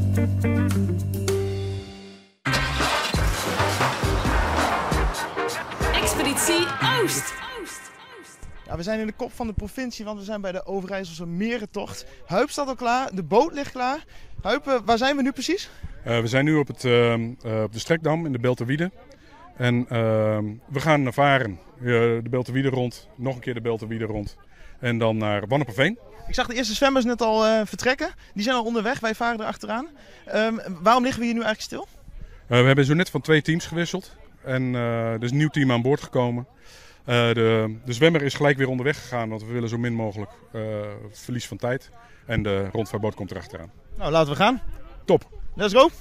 Expeditie Oost. Ja, we zijn in de kop van de provincie, want we zijn bij de Overijsselse Merentocht. Huip staat al klaar, de boot ligt klaar. Huip, waar zijn we nu precies? We zijn nu op de Strekdam in de Belterwiede. En we gaan varen de Belterwiede rond, nog een keer de Belterwiede rond. En dan naar Wanneperveen. Ik zag de eerste zwemmers net al vertrekken. Die zijn al onderweg, wij varen erachteraan. Waarom liggen we hier nu eigenlijk stil? We hebben zo net van 2 teams gewisseld. En er is een nieuw team aan boord gekomen. De zwemmer is gelijk weer onderweg gegaan, want we willen zo min mogelijk verlies van tijd. En de rondvaartboot komt erachteraan. Nou, laten we gaan. Top. Let's go.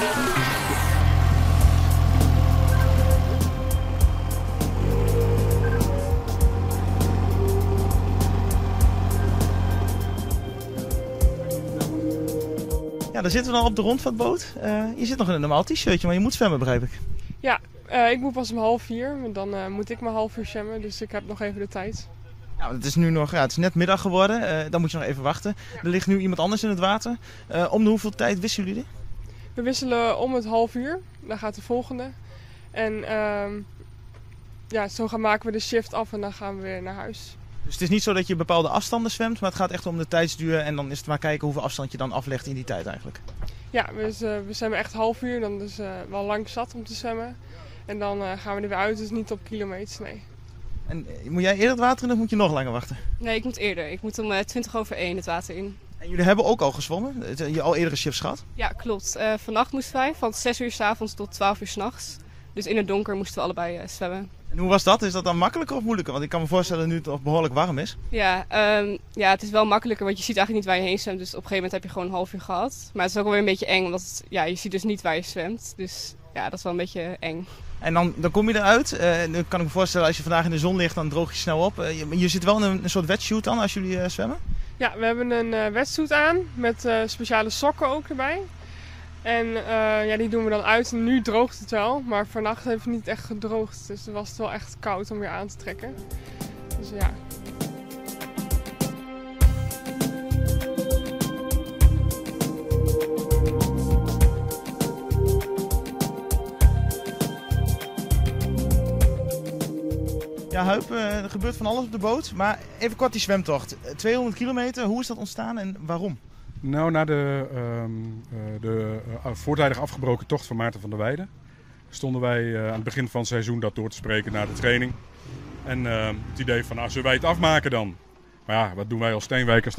Ja, daar zitten we dan op de rondvaartboot. Je zit nog in een normaal t-shirtje, maar je moet zwemmen, begrijp ik. Ja, ik moet pas om 3:30. Dan moet ik maar 3:30 zwemmen, dus ik heb nog even de tijd. Nou, het is nu nog, het is net middag geworden. Dan moet je nog even wachten. Ja. Er ligt nu iemand anders in het water. Om de hoeveel tijd wisselen jullie? We wisselen om het 3:30. Dan gaat de volgende. En zo maken we de shift af en dan gaan we weer naar huis. Dus het is niet zo dat je bepaalde afstanden zwemt, maar het gaat echt om de tijdsduur en dan is het maar kijken hoeveel afstand je dan aflegt in die tijd eigenlijk. Ja, we zwemmen echt 3:30, dan is wel lang zat om te zwemmen. En dan gaan we er weer uit, dus niet op kilometers, nee. En moet jij eerder het water in of moet je nog langer wachten? Nee, ik moet eerder. Ik moet om 1:20 het water in. En jullie hebben ook al gezwommen? Je al eerdere shifts gehad? Ja, klopt. Vannacht moesten wij van 6 uur 's avonds tot 12 uur 's nachts. Dus in het donker moesten we allebei zwemmen. En hoe was dat? Is dat dan makkelijker of moeilijker? Want ik kan me voorstellen nu het toch behoorlijk warm is. Ja, het is wel makkelijker, want je ziet eigenlijk niet waar je heen zwemt. Dus op een gegeven moment heb je gewoon een half uur gehad. Maar het is ook wel weer een beetje eng, want je ziet dus niet waar je zwemt. Dus ja, dat is wel een beetje eng. En dan kom je eruit. Dan kan ik me voorstellen, als je vandaag in de zon ligt, dan droog je snel op. Je zit wel in een soort wetsuit dan, als jullie zwemmen? Ja, we hebben een wetsuit aan, met speciale sokken ook erbij. En die doen we dan uit. En nu droogt het wel, maar vannacht heeft het niet echt gedroogd. Dus dan was het wel echt koud om weer aan te trekken. Dus ja. Ja, Huip, er gebeurt van alles op de boot. Maar even kort die zwemtocht. 200 kilometer, hoe is dat ontstaan en waarom? Nou, na de voortijdig afgebroken tocht van Maarten van der Weijden stonden wij aan het begin van het seizoen dat door te spreken na de training. En het idee van, zullen wij het afmaken dan? Maar ja, wat doen wij als Steenwijkers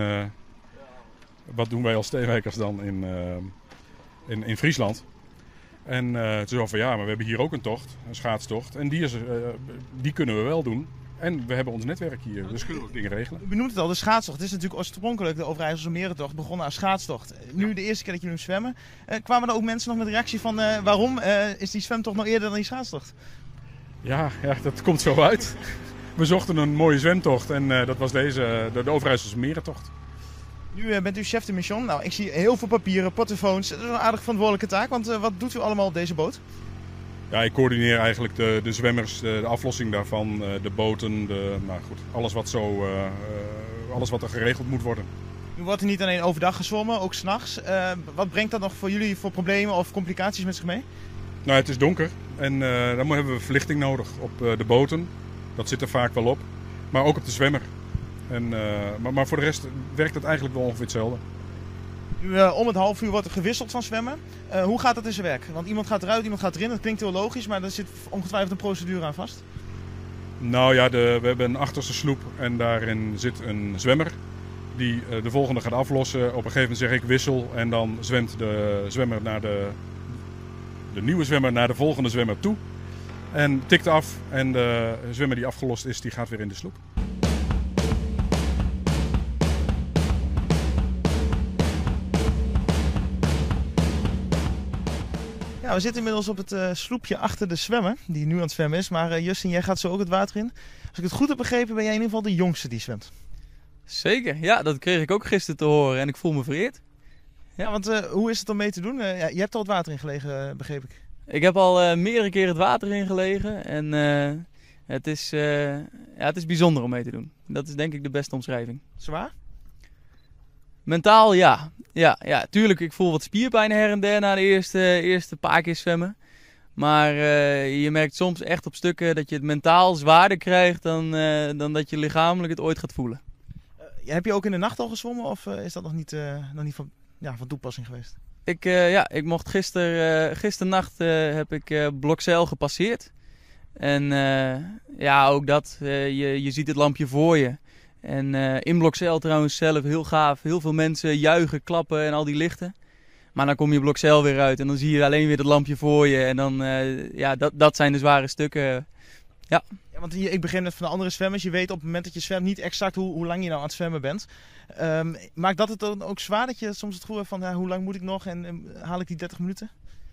dan in Friesland? En toen zo van, ja, maar we hebben hier ook een tocht, een schaatstocht. En die kunnen we wel doen. En we hebben ons netwerk hier, dus kunnen we ook dingen regelen. U benoemt het al, de schaatstocht. Het is natuurlijk oorspronkelijk de Overijsselse Merentocht begonnen als schaatstocht. Nu de eerste keer dat jullie hem zwemmen. Kwamen er ook mensen nog met de reactie van waarom is die zwemtocht nog eerder dan die schaatstocht? Ja, dat komt zo uit. We zochten een mooie zwemtocht en dat was deze, de Overijsselse Merentocht. Nu bent u chef de mission. Nou, ik zie heel veel papieren, portofoons. Dat is een aardig verantwoordelijke taak, want wat doet u allemaal op deze boot? Ja, ik coördineer eigenlijk de zwemmers, de aflossing daarvan, de boten, alles wat er geregeld moet worden. Nu wordt er niet alleen overdag gezwommen, ook 's nachts. Wat brengt dat nog voor jullie voor problemen of complicaties met zich mee? Nou, het is donker en dan hebben we verlichting nodig op de boten. Dat zit er vaak wel op, maar ook op de zwemmer. Maar voor de rest werkt het eigenlijk wel ongeveer hetzelfde. Nu, om het 3:30 wordt er gewisseld van zwemmen. Hoe gaat dat in zijn werk? Want iemand gaat eruit, iemand gaat erin. Dat klinkt heel logisch, maar er zit ongetwijfeld een procedure aan vast. Nou ja, we hebben een achterste sloep en daarin zit een zwemmer die de volgende gaat aflossen. Op een gegeven moment zeg ik wissel en dan zwemt de zwemmer naar de nieuwe zwemmer naar de volgende zwemmer toe. En tikt af en de zwemmer die afgelost is, die gaat weer in de sloep. Ja, we zitten inmiddels op het sloepje achter de zwemmer, die nu aan het zwemmen is. Maar Justin, jij gaat zo ook het water in. Als ik het goed heb begrepen, ben jij in ieder geval de jongste die zwemt. Zeker, ja, dat kreeg ik ook gisteren te horen en ik voel me vereerd. Ja, want hoe is het om mee te doen? Je hebt al het water in gelegen, begreep ik. Ik heb al meerdere keren het water in gelegen en het is bijzonder om mee te doen. Dat is denk ik de beste omschrijving. Zwaar? Mentaal ja. Ja, tuurlijk, ik voel wat spierpijn her en der na de eerste paar keer zwemmen. Maar je merkt soms echt op stukken dat je het mentaal zwaarder krijgt dan dat je lichamelijk het ooit gaat voelen. Heb je ook in de nacht al gezwommen of is dat nog niet van toepassing geweest? Ik mocht gisternacht heb ik Blokzeil gepasseerd. En ook dat, je ziet het lampje voor je. En in Blokzeil trouwens zelf heel gaaf. Heel veel mensen juichen, klappen en al die lichten. Maar dan kom je Blokzeil weer uit en dan zie je alleen weer het lampje voor je. En dan, dat zijn de zware stukken. Ja. Ja, want ik begin net van de andere zwemmers. Je weet op het moment dat je zwemt niet exact hoe lang je nou aan het zwemmen bent. Maakt dat het dan ook zwaar dat je soms het gevoel hebt van hoe lang moet ik nog en haal ik die 30 minuten?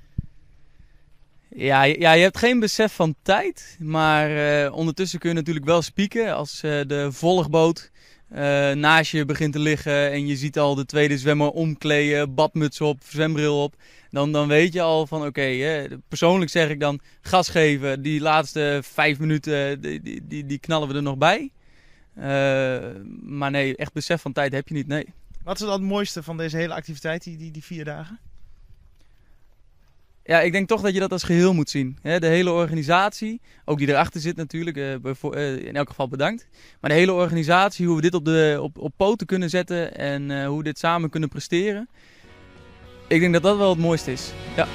Ja, je hebt geen besef van tijd, maar ondertussen kun je natuurlijk wel spieken als de volgboot naast je begint te liggen en je ziet al de tweede zwemmer omkleden, badmuts op, zwembril op. Dan weet je al van oké, persoonlijk zeg ik dan gas geven, die laatste 5 minuten die knallen we er nog bij. Maar nee, echt besef van tijd heb je niet, nee. Wat is dan het mooiste van deze hele activiteit, die 4 dagen? Ja, ik denk toch dat je dat als geheel moet zien. De hele organisatie, ook die erachter zit natuurlijk, in elk geval bedankt. Maar de hele organisatie, hoe we dit op poten kunnen zetten en hoe we dit samen kunnen presteren. Ik denk dat dat wel het mooiste is. Ja.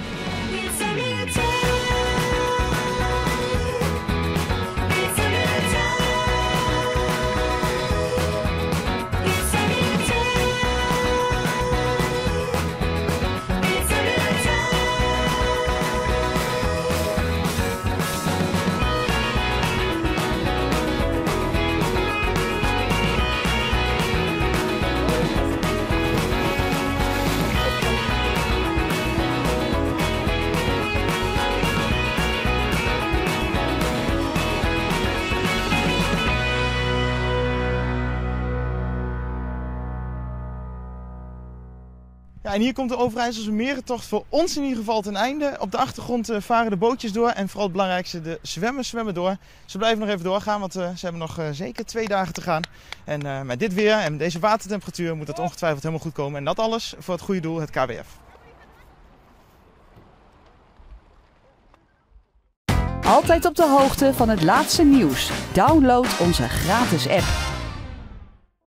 Ja, en hier komt de Overijsselse Merentocht voor ons in ieder geval ten einde. Op de achtergrond varen de bootjes door en vooral het belangrijkste, de zwemmers zwemmen door. Ze blijven nog even doorgaan, want ze hebben nog zeker 2 dagen te gaan. En met dit weer en deze watertemperatuur moet het ongetwijfeld helemaal goed komen. En dat alles voor het goede doel, het KWF. Altijd op de hoogte van het laatste nieuws. Download onze gratis app.